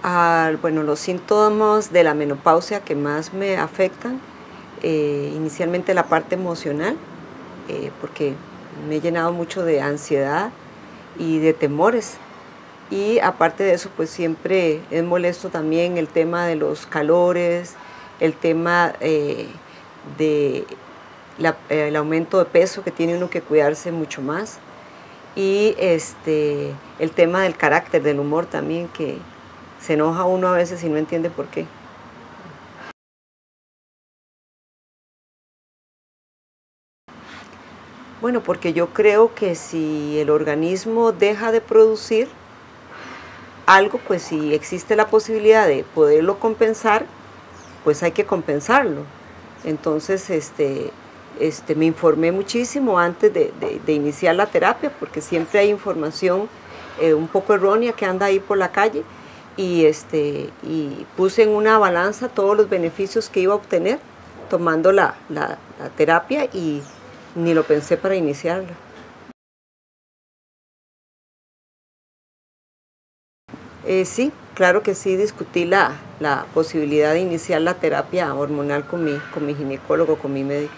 Bueno, los síntomas de la menopausia que más me afectan, inicialmente la parte emocional, porque me he llenado mucho de ansiedad y de temores. Y aparte de eso, pues siempre es molesto también el tema de los calores, el tema de el aumento de peso, que tiene uno que cuidarse mucho más, y el tema del carácter, del humor también, que se enoja uno a veces y no entiende por qué. Bueno, porque yo creo que si el organismo deja de producir algo, pues si existe la posibilidad de poderlo compensar, pues hay que compensarlo. Entonces, me informé muchísimo antes de iniciar la terapia, porque siempre hay información un poco errónea que anda ahí por la calle, y puse en una balanza todos los beneficios que iba a obtener tomando la terapia, y ni lo pensé para iniciarla. Sí, claro que sí, discutí la posibilidad de iniciar la terapia hormonal con mi ginecólogo, con mi médico.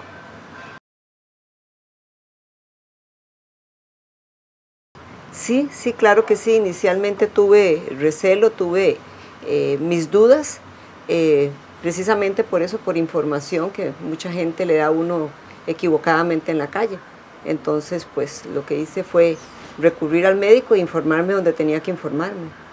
Sí, sí, claro que sí. Inicialmente tuve recelo, tuve mis dudas, precisamente por eso, por información que mucha gente le da a uno equivocadamente en la calle. Entonces, pues lo que hice fue recurrir al médico e informarme donde tenía que informarme.